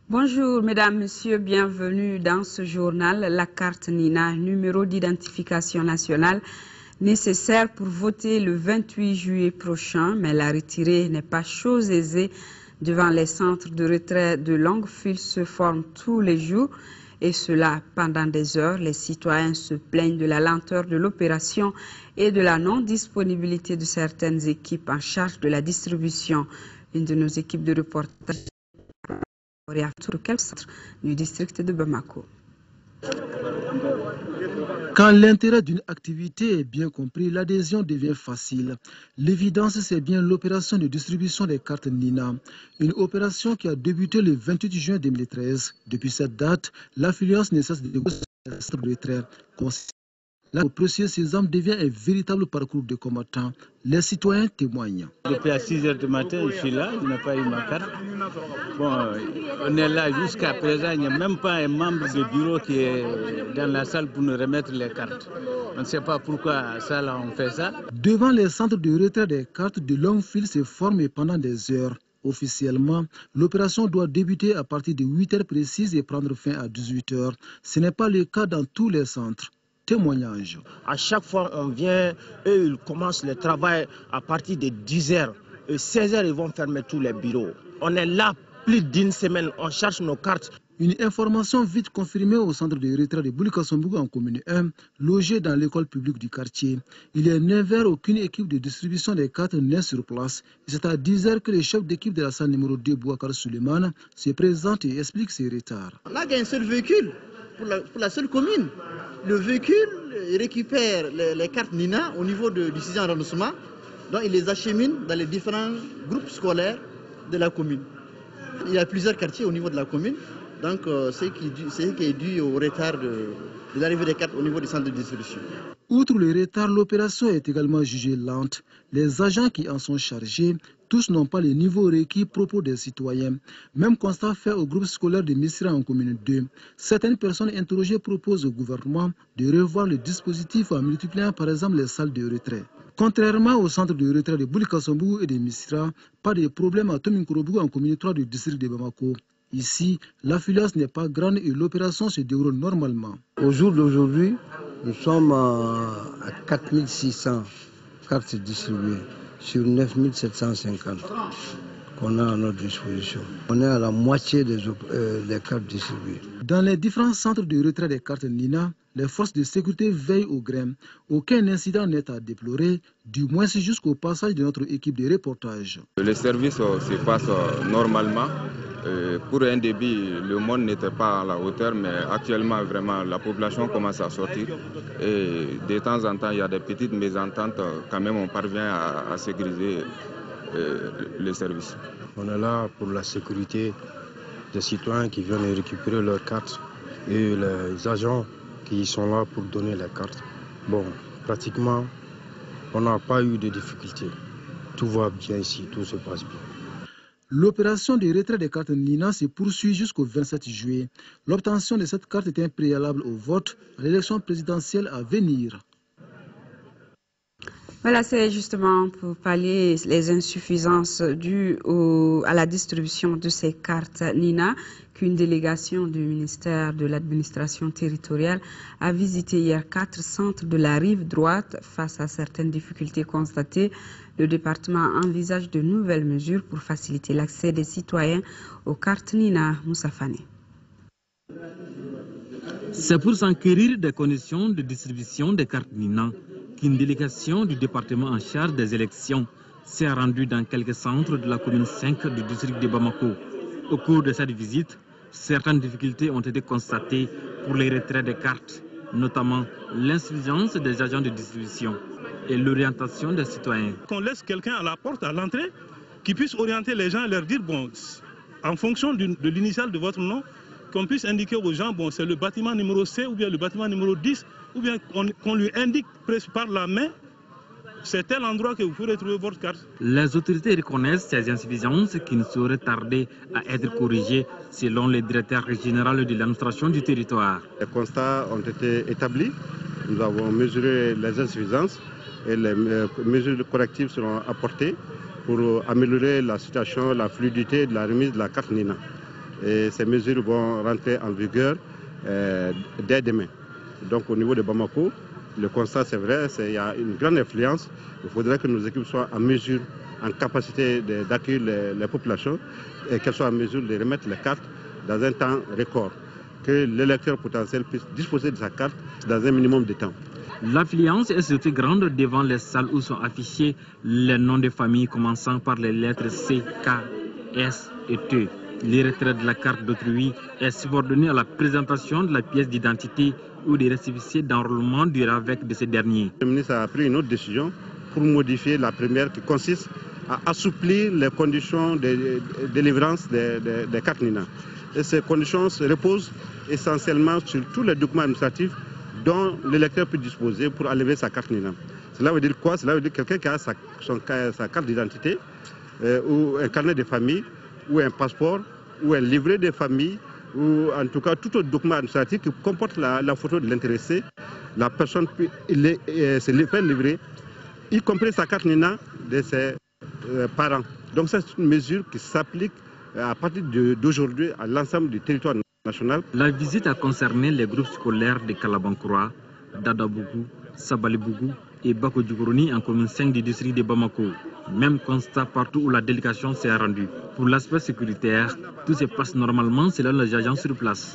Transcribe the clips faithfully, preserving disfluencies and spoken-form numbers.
Bonjour mesdames, messieurs, bienvenue dans ce journal. La carte Nina, numéro d'identification nationale nécessaire pour voter le vingt-huit juillet prochain, mais la retirer n'est pas chose aisée. Devant les centres de retrait de longue file se forment tous les jours et cela pendant des heures. Les citoyens se plaignent de la lenteur de l'opération et de la non-disponibilité de certaines équipes en charge de la distribution. Une de nos équipes de reportage sur quel centre du district de Bamako. Quand l'intérêt d'une activité est bien compris, l'adhésion devient facile. L'évidence, c'est bien l'opération de distribution des cartes Nina. Une opération qui a débuté le vingt-huit juin deux mille treize. Depuis cette date, l'affluence ne cesse de centre de retrait. Là, le processus Sésame devient un véritable parcours de combattants. Les citoyens témoignent. Depuis à six heures du matin, je suis là, je n'ai pas eu ma carte. Bon, on est là jusqu'à présent, il n'y a même pas un membre de bureau qui est dans la salle pour nous remettre les cartes. On ne sait pas pourquoi ça, là, on fait ça. Devant les centres de retrait des cartes, de longues files se forment pendant des heures. Officiellement, l'opération doit débuter à partir de huit heures précises et prendre fin à dix-huit heures. Ce n'est pas le cas dans tous les centres. Témoignage. À chaque fois, on vient, eux, ils commencent le travail à partir de dix heures. Et seize heures, ils vont fermer tous les bureaux. On est là plus d'une semaine, on cherche nos cartes. Une information vite confirmée au centre de retrait de Boulikassombougou en commune un, logé dans l'école publique du quartier. Il est neuf heures, aucune équipe de distribution des cartes n'est sur place. C'est à dix heures que le chef d'équipe de la salle numéro deux, Bouakar Suleiman, se présente et explique ses retards. Là, il y a un seul véhicule pour la, pour la seule commune. Le véhicule récupère les, les cartes Nina au niveau de, du sixième arrondissement, donc il les achemine dans les différents groupes scolaires de la commune. Il y a plusieurs quartiers au niveau de la commune, donc euh, c'est qui, qui est dû au retard de, de l'arrivée des cartes au niveau du centre de distribution. Outre le retard, l'opération est également jugée lente. Les agents qui en sont chargés, tous n'ont pas le niveau requis propos des citoyens. Même constat fait au groupe scolaire de Missira en commune deux. Certaines personnes interrogées proposent au gouvernement de revoir le dispositif en multipliant par exemple les salles de retrait. Contrairement au centre de retrait de Boulikassombougou et de Missira, pas de problème à Tominkourobou en commune trois du district de Bamako. Ici, l'affluence n'est pas grande et l'opération se déroule normalement. Au jour d'aujourd'hui, nous sommes à quatre mille six cents cartes distribuées sur neuf mille sept cent cinquante qu'on a à notre disposition. On est à la moitié des, euh, des cartes distribuées. Dans les différents centres de retrait des cartes Nina, les forces de sécurité veillent au grain. Aucun incident n'est à déplorer, du moins jusqu'au passage de notre équipe de reportage. Le service se passe normalement. Pour un début, le monde n'était pas à la hauteur, mais actuellement, vraiment, la population commence à sortir. Et de temps en temps, il y a des petites mésententes. Quand même, on parvient à, à sécuriser euh, le service. On est là pour la sécurité des citoyens qui viennent récupérer leurs cartes et les agents qui sont là pour donner les cartes. Bon, pratiquement, on n'a pas eu de difficultés. Tout va bien ici, tout se passe bien. L'opération de retrait des cartes Nina se poursuit jusqu'au vingt-sept juillet. L'obtention de cette carte est un préalable au vote à l'élection présidentielle à venir. Voilà, c'est justement pour pallier les insuffisances dues au, à la distribution de ces cartes Nina qu'une délégation du ministère de l'administration territoriale a visité hier quatre centres de la rive droite. Face à certaines difficultés constatées, le département envisage de nouvelles mesures pour faciliter l'accès des citoyens aux cartes Nina. Moussa Fane. C'est pour s'enquérir des conditions de distribution des cartes Nina qu'une délégation du département en charge des élections s'est rendue dans quelques centres de la commune cinq du district de Bamako. Au cours de cette visite, certaines difficultés ont été constatées pour les retraits des cartes, notamment l'insuffisance des agents de distribution et l'orientation des citoyens. Qu'on laisse quelqu'un à la porte, à l'entrée, qui puisse orienter les gens et leur dire, bon, en fonction de l'initiale de votre nom, qu'on puisse indiquer aux gens, bon, c'est le bâtiment numéro C ou bien le bâtiment numéro dix, ou bien qu'on qu'on lui indique presque par la main, c'est tel endroit que vous pourrez trouver votre carte. Les autorités reconnaissent ces insuffisances qui ne sauraient tarder à être corrigées selon le directeur général de l'administration du territoire. Les constats ont été établis, nous avons mesuré les insuffisances et les mesures correctives seront apportées pour améliorer la situation, la fluidité de la remise de la carte Nina. et ces mesures vont rentrer en vigueur euh, dès demain. Donc au niveau de Bamako, le constat c'est vrai, il y a une grande influence. Il faudrait que nos équipes soient en mesure, en capacité d'accueillir les, les populations et qu'elles soient en mesure de remettre les cartes dans un temps record. Que l'électeur potentiel puisse disposer de sa carte dans un minimum de temps. L'affluence est surtout grande devant les salles où sont affichés les noms de familles commençant par les lettres C, K, S et T. Le retrait de la carte d'autrui est subordonné à la présentation de la pièce d'identité ou des récépissés d'enrôlement du R A V E C de ces derniers. Le ministre a pris une autre décision pour modifier la première qui consiste à assouplir les conditions de délivrance des, des, des cartes Nina. Et ces conditions se reposent essentiellement sur tous les documents administratifs dont l'électeur peut disposer pour enlever sa carte Nina. Cela veut dire quoi? Cela veut dire quelqu'un qui a sa, son, sa carte d'identité, euh, ou un carnet de famille, ou un passeport, ou un livret de famille, ou en tout cas tout autre document administratif qui comporte la, la photo de l'intéressé. La personne peut les, euh, se les faire livrer, y compris sa carte Nina de ses euh, parents. Donc c'est une mesure qui s'applique à partir d'aujourd'hui à l'ensemble du territoire national. La visite a concerné les groupes scolaires de Kalabankura, Dadabougou, Sabalibougou et Bakodjougouroni en commune cinq du district de Bamako. Même constat partout où la délégation s'est rendue. Pour l'aspect sécuritaire, tout se passe normalement selon les agents sur place.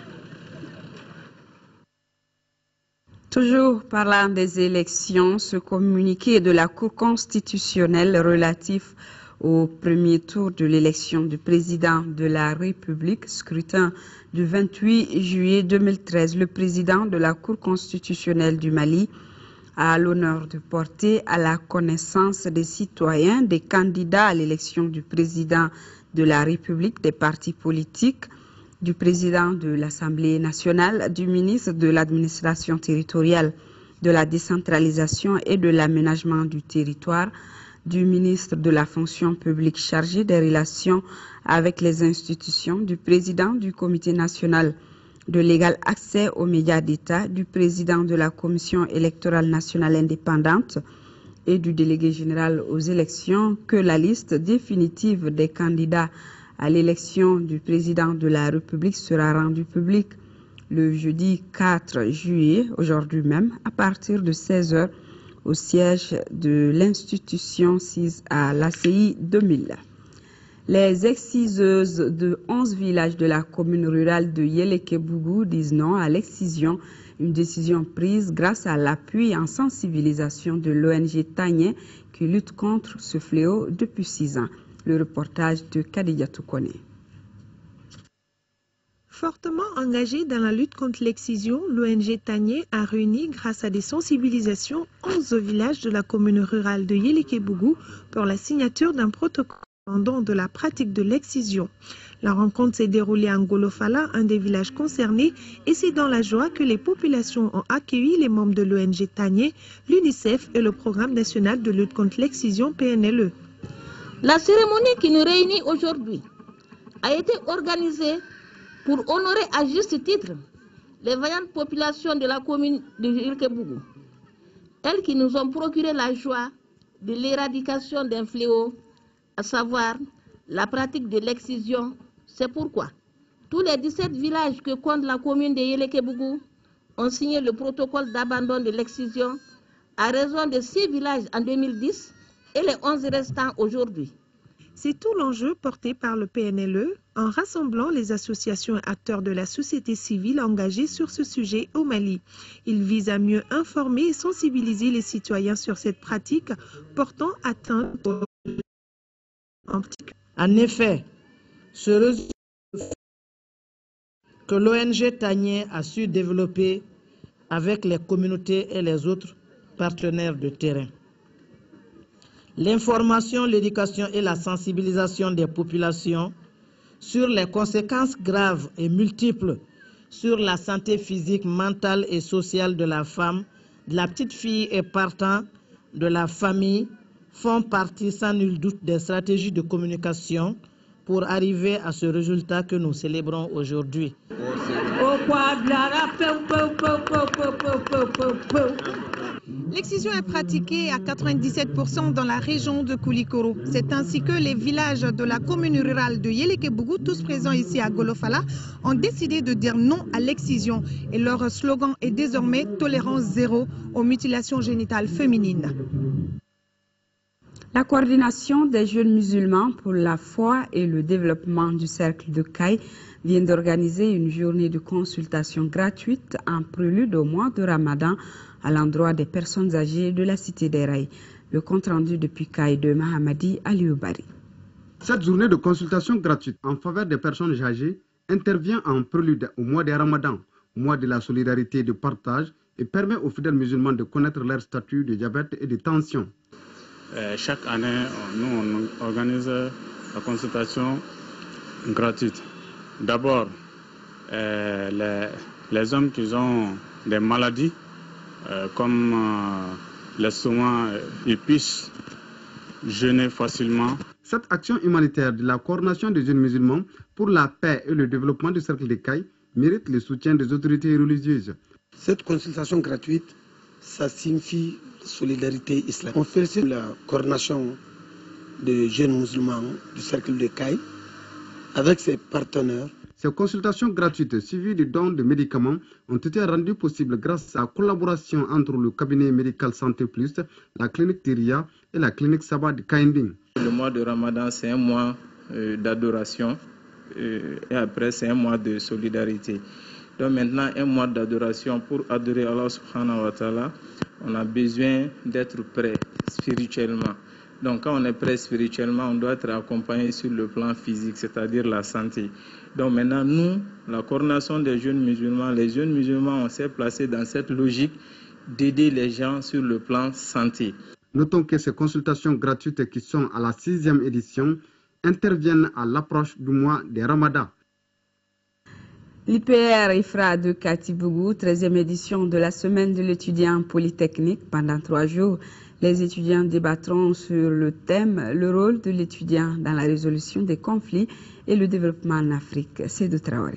Toujours parlant des élections, ce communiqué de la Cour constitutionnelle relatif au premier tour de l'élection du président de la République, scrutin du vingt-huit juillet deux mille treize, le président de la Cour constitutionnelle du Mali a l'honneur de porter à la connaissance des citoyens, des candidats à l'élection du président de la République, des partis politiques, du président de l'Assemblée nationale, du ministre de l'administration territoriale, de la décentralisation et de l'aménagement du territoire, du ministre de la fonction publique chargé des relations avec les institutions, du président du comité national de l'égal accès aux médias d'État, du président de la commission électorale nationale indépendante et du délégué général aux élections que la liste définitive des candidats à l'élection du président de la République sera rendue publique le jeudi quatre juillet, aujourd'hui même, à partir de seize heures au siège de l'institution sise à l'A C I deux mille. Les exciseuses de onze villages de la commune rurale de Yélékébougou disent non à l'excision, une décision prise grâce à l'appui en sensibilisation de l'O N G Tagné qui lutte contre ce fléau depuis six ans. Le reportage de Khadija Toukone. Fortement engagé dans la lutte contre l'excision, l'O N G Tagné a réuni, grâce à des sensibilisations, onze villages de la commune rurale de Yélékébougou pour la signature d'un protocole de la pratique de l'excision. La rencontre s'est déroulée à Ngolofala, un des villages concernés, et c'est dans la joie que les populations ont accueilli les membres de l'O N G Tagné, l'UNICEF et le Programme national de lutte contre l'excision P N L E. La cérémonie qui nous réunit aujourd'hui a été organisée pour honorer à juste titre les vaillantes populations de la commune de Yélékébougou, elles qui nous ont procuré la joie de l'éradication d'un fléau, à savoir la pratique de l'excision. C'est pourquoi tous les dix-sept villages que compte la commune de Yélékébougou ont signé le protocole d'abandon de l'excision à raison de six villages en deux mille dix et les onze restants aujourd'hui. C'est tout l'enjeu porté par le P N L E en rassemblant les associations et acteurs de la société civile engagés sur ce sujet au Mali. Il vise à mieux informer et sensibiliser les citoyens sur cette pratique portant atteinte aux... En effet, ce réseau que l'O N G Tagné a su développer avec les communautés et les autres partenaires de terrain. L'information, l'éducation et la sensibilisation des populations sur les conséquences graves et multiples sur la santé physique, mentale et sociale de la femme, de la petite fille et partant de la famille font partie sans nul doute des stratégies de communication pour arriver à ce résultat que nous célébrons aujourd'hui. L'excision est pratiquée à quatre-vingt-dix-sept pour cent dans la région de Koulikoro. C'est ainsi que les villages de la commune rurale de Yéléké-Bougou, tous présents ici à Golofala, ont décidé de dire non à l'excision. Et leur slogan est désormais « Tolérance zéro aux mutilations génitales féminines ». La coordination des jeunes musulmans pour la foi et le développement du cercle de Caille vient d'organiser une journée de consultation gratuite en prélude au mois de Ramadan à l'endroit des personnes âgées de la cité des Rails. Le compte rendu depuis Caille de Mahamadi Alioubari. Cette journée de consultation gratuite en faveur des personnes âgées intervient en prélude au mois de Ramadan, mois de la solidarité et du partage, et permet aux fidèles musulmans de connaître leur statut de diabète et de tension. Euh, chaque année, nous on organise la consultation gratuite. D'abord, euh, les, les hommes qui ont des maladies euh, comme euh, l'estomac, euh, ils puissent jeûner facilement. Cette action humanitaire de la coordination des jeunes musulmans pour la paix et le développement du cercle de Caille mérite le soutien des autorités religieuses. Cette consultation gratuite, ça signifie solidarité islamique. On félicite la coordination des jeunes musulmans du cercle de Caille avec ses partenaires. Ces consultations gratuites suivies de dons de médicaments ont été rendues possibles grâce à la collaboration entre le cabinet médical Santé Plus, la clinique Tiria et la clinique Saba de Kainding. Le mois de Ramadan, c'est un mois euh, d'adoration euh, et après c'est un mois de solidarité. Donc maintenant, un mois d'adoration pour adorer Allah subhanahu wa ta'ala, on a besoin d'être prêt spirituellement. Donc quand on est prêt spirituellement, on doit être accompagné sur le plan physique, c'est-à-dire la santé. Donc maintenant, nous, la coordination des jeunes musulmans, les jeunes musulmans, on s'est placés dans cette logique d'aider les gens sur le plan santé. Notons que ces consultations gratuites qui sont à la sixième édition interviennent à l'approche du mois de Ramadan. L'I P R IFRA de Katibougou, treizième édition de la semaine de l'étudiant polytechnique. Pendant trois jours, les étudiants débattront sur le thème « Le rôle de l'étudiant dans la résolution des conflits et le développement en Afrique ». C'est de Traoré.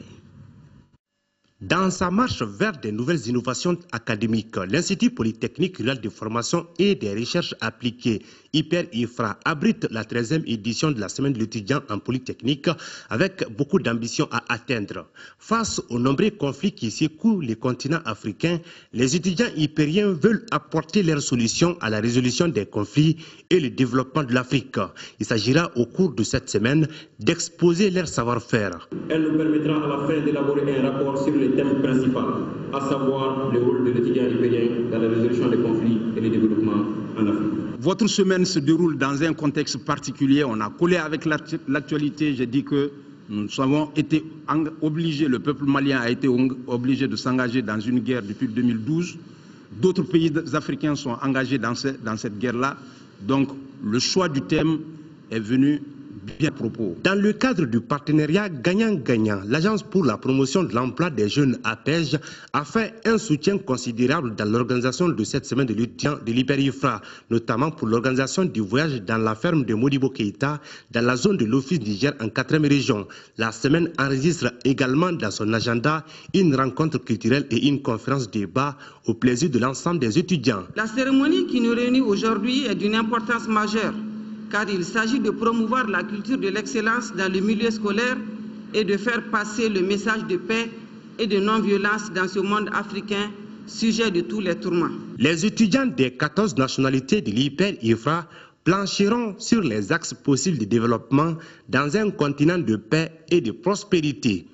Dans sa marche vers de nouvelles innovations académiques, l'Institut Polytechnique Rural de Formation et des Recherches Appliquées, I P R IFRA, abrite la treizième édition de la Semaine de l'étudiant en Polytechnique avec beaucoup d'ambition à atteindre. Face aux nombreux conflits qui secouent les continents africains, les étudiants hypériens veulent apporter leurs solutions à la résolution des conflits et le développement de l'Afrique. Il s'agira au cours de cette semaine d'exposer leur savoir-faire. Elle nous permettra à la fin d'élaborer un rapport sur le thème principal, à savoir le rôle de l'étudiant hypérien dans la résolution des conflits et le développement en Afrique. Votre semaine se déroule dans un contexte particulier. On a collé avec l'actualité. J'ai dit que nous avons été obligés, le peuple malien a été obligé de s'engager dans une guerre depuis deux mille douze. D'autres pays africains sont engagés dans, ce, dans cette guerre-là. Donc le choix du thème est venu bien à propos. Dans le cadre du partenariat gagnant-gagnant, l'Agence pour la promotion de l'emploi des jeunes A P E J a fait un soutien considérable dans l'organisation de cette semaine de l'étudiant de l'I P R IFRA, notamment pour l'organisation du voyage dans la ferme de Modibo Keïta, dans la zone de l'Office Niger en quatrième région. La semaine enregistre également dans son agenda une rencontre culturelle et une conférence débat au plaisir de l'ensemble des étudiants. La cérémonie qui nous réunit aujourd'hui est d'une importance majeure, car il s'agit de promouvoir la culture de l'excellence dans le milieu scolaire et de faire passer le message de paix et de non-violence dans ce monde africain, sujet de tous les tourments. Les étudiants des quatorze nationalités de l'I P R IFRA plancheront sur les axes possibles de développement dans un continent de paix et de prospérité.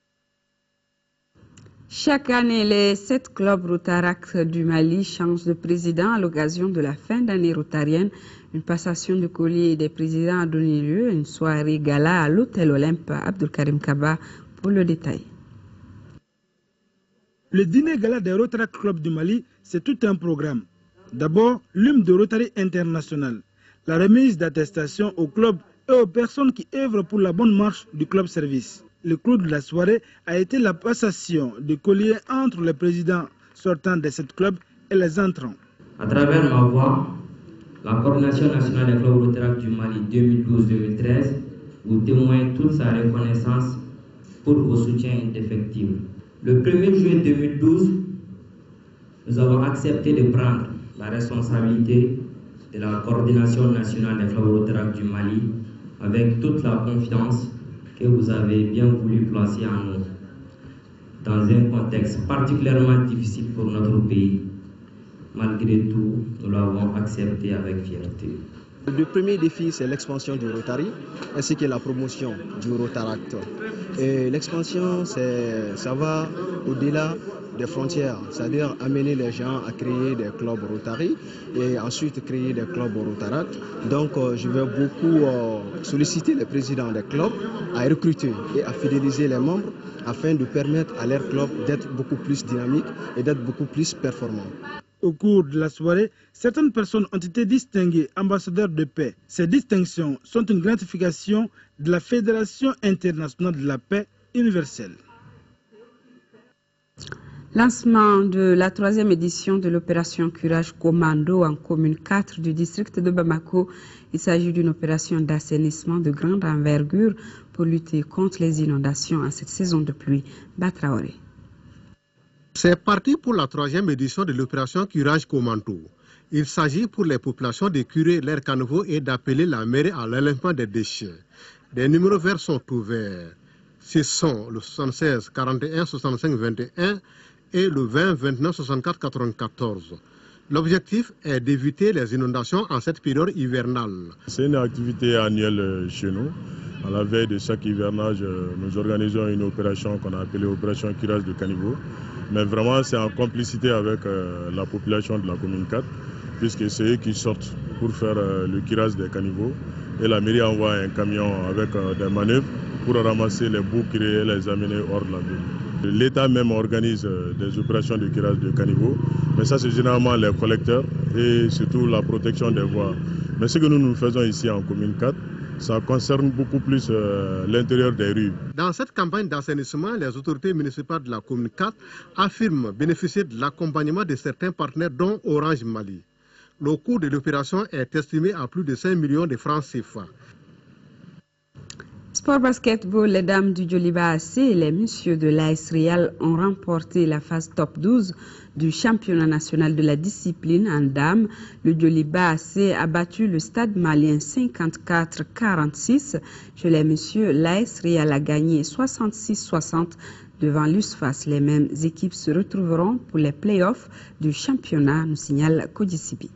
Chaque année, les sept clubs Rotaract du Mali changent de président à l'occasion de la fin d'année rotarienne. Une passation de collier des présidents a donné lieu à une soirée gala à l'hôtel Olympe. Abdelkarim Kaba pour le détail. Le dîner gala des Rotaract Club du Mali, c'est tout un programme. D'abord, l'hymne de Rotary International, la remise d'attestation au club et aux personnes qui œuvrent pour la bonne marche du club service. Le clou de la soirée a été la passation de collier entre les présidents sortants de cette club et les entrants. À travers ma voix, la coordination nationale des clubs Rotaract du Mali deux mille douze deux mille treize vous témoigne toute sa reconnaissance pour vos soutiens indéfectibles. Le premier juillet deux mille douze, nous avons accepté de prendre la responsabilité de la coordination nationale des phlébothorax du Mali avec toute la confiance que vous avez bien voulu placer en nous. Dans un contexte particulièrement difficile pour notre pays, malgré tout, nous l'avons accepté avec fierté. Le premier défi, c'est l'expansion du Rotary, ainsi que la promotion du Rotaract. Et l'expansion, ça va au-delà des frontières, c'est-à-dire amener les gens à créer des clubs Rotary et ensuite créer des clubs Rotaract. Donc, euh, je vais beaucoup euh, solliciter les présidents des clubs à recruter et à fidéliser les membres afin de permettre à leur club d'être beaucoup plus dynamique et d'être beaucoup plus performant. Au cours de la soirée, certaines personnes ont été distinguées ambassadeurs de paix. Ces distinctions sont une gratification de la Fédération internationale de la paix universelle. Lancement de la troisième édition de l'opération Curage Commando en commune quatre du district de Bamako. Il s'agit d'une opération d'assainissement de grande envergure pour lutter contre les inondations en cette saison de pluie. Batraoré. C'est parti pour la troisième édition de l'opération Curage Commando. Il s'agit pour les populations de curer leurs caniveaux et d'appeler la mairie à l'enlèvement des déchets. Des numéros verts sont ouverts. Ce sont le soixante-seize quarante et un soixante-cinq vingt et un et le vingt vingt-neuf soixante-quatre quatre-vingt-quatorze. L'objectif est d'éviter les inondations en cette période hivernale. C'est une activité annuelle chez nous. À la veille de chaque hivernage, nous organisons une opération qu'on a appelée opération curage de caniveaux. Mais vraiment, c'est en complicité avec euh, la population de la commune quatre, puisque c'est eux qui sortent pour faire euh, le curage des caniveaux. Et la mairie envoie un camion avec euh, des manœuvres pour ramasser les boues et les amener hors de la ville. L'État même organise euh, des opérations de curage de caniveaux, mais ça c'est généralement les collecteurs et surtout la protection des voies. Mais ce que nous nous faisons ici en commune quatre, ça concerne beaucoup plus euh, l'intérieur des rues. Dans cette campagne d'assainissement, les autorités municipales de la commune quatre affirment bénéficier de l'accompagnement de certains partenaires dont Orange Mali. Le coût de l'opération est estimé à plus de cinq millions de francs C F A. Sport basketball, les dames du Djoliba A C et les messieurs de l'A S Real ont remporté la phase top douze du championnat national de la discipline en dames. Le Djoliba A C a battu le Stade malien cinquante-quatre à quarante-six. Chez les messieurs, l'A S Real a gagné soixante-six à soixante devant l'U S F A S. Les mêmes équipes se retrouveront pour les playoffs du championnat, nous signale Kodisibi.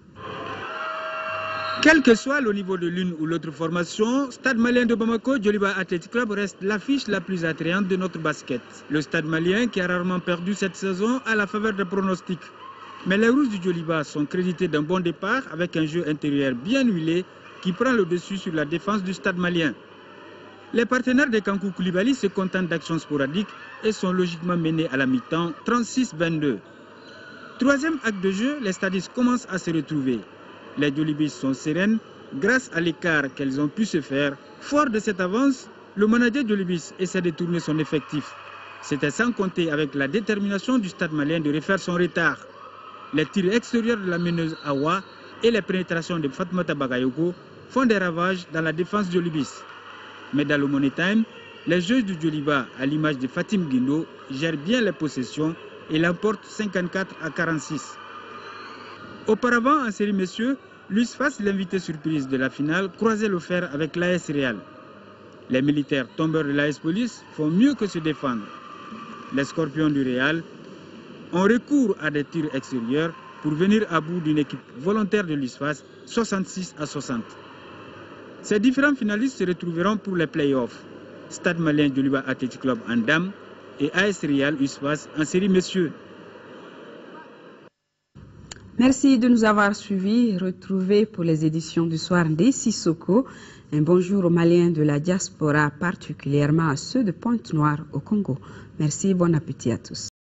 Quel que soit le niveau de l'une ou l'autre formation, Stade malien de Bamako, Djoliba Athletic Club reste l'affiche la plus attrayante de notre basket. Le Stade malien, qui a rarement perdu cette saison, a la faveur des pronostics. Mais les Rouges du Djoliba sont crédités d'un bon départ avec un jeu intérieur bien huilé qui prend le dessus sur la défense du Stade malien. Les partenaires de Kankou Koulibaly se contentent d'actions sporadiques et sont logiquement menés à la mi-temps trente-six à vingt-deux. Troisième acte de jeu, les stadistes commencent à se retrouver. Les Djolibistes sont sereines grâce à l'écart qu'elles ont pu se faire. Fort de cette avance, le manager Djolibiste essaie de tourner son effectif. C'était sans compter avec la détermination du Stade malien de refaire son retard. Les tirs extérieurs de la meneuse Awa et les pénétrations de Fatmata Bagayoko font des ravages dans la défense Djolibiste. Mais dans le Money Time, les joueuses du Djoliba, à l'image de Fatim Guindo, gèrent bien les possessions et l'emportent cinquante-quatre à quarante-six. Auparavant, en série messieurs, l'U S F A S, l'invité surprise de la finale, croisait le fer avec l'A S Real. Les militaires tombeurs de l'A S Police font mieux que se défendre. Les scorpions du Real ont recours à des tirs extérieurs pour venir à bout d'une équipe volontaire de l'U S F A S, soixante-six à soixante. Ces différents finalistes se retrouveront pour les playoffs. Stade malien Djoliba Athletic Club en dames et A S Real U S F A S en série messieurs. Merci de nous avoir suivis. Retrouvez pour les éditions du soir des Sissoko. Un bonjour aux Maliens de la diaspora, particulièrement à ceux de Pointe-Noire au Congo. Merci, bon appétit à tous.